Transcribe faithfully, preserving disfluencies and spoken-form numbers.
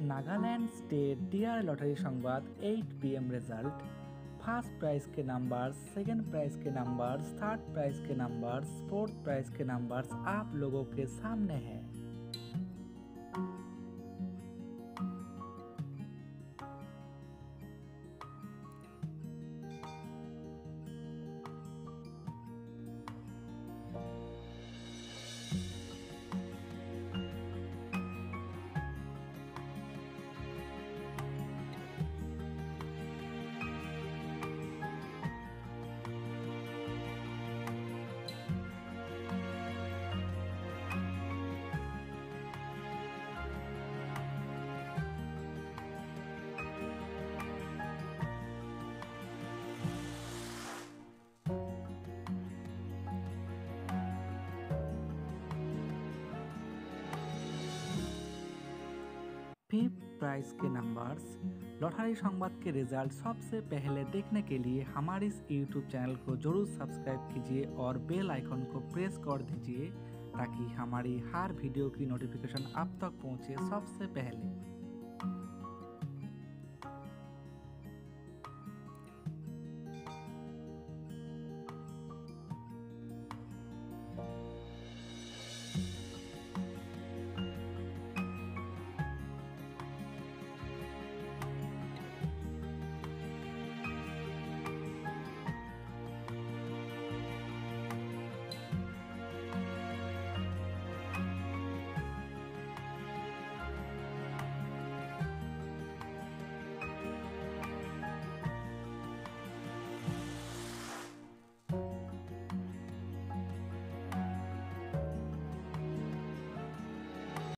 Nagaland state D R lottery Sambad आठ P M result. First prize के numbers, second prize के numbers, third prize के numbers, fourth prize के numbers आप लोगों के सामने हैं। फिफ्थ प्राइज के नंबर्स। लॉटरी संवाद के रिजल्ट सबसे पहले देखने के लिए हमारे इस यूट्यूब चैनल को जरूर सब्सक्राइब कीजिए और बेल आइकन को प्रेस कर दीजिए ताकि हमारी हर वीडियो की नोटिफिकेशन आप तक पहुंचे सबसे पहले।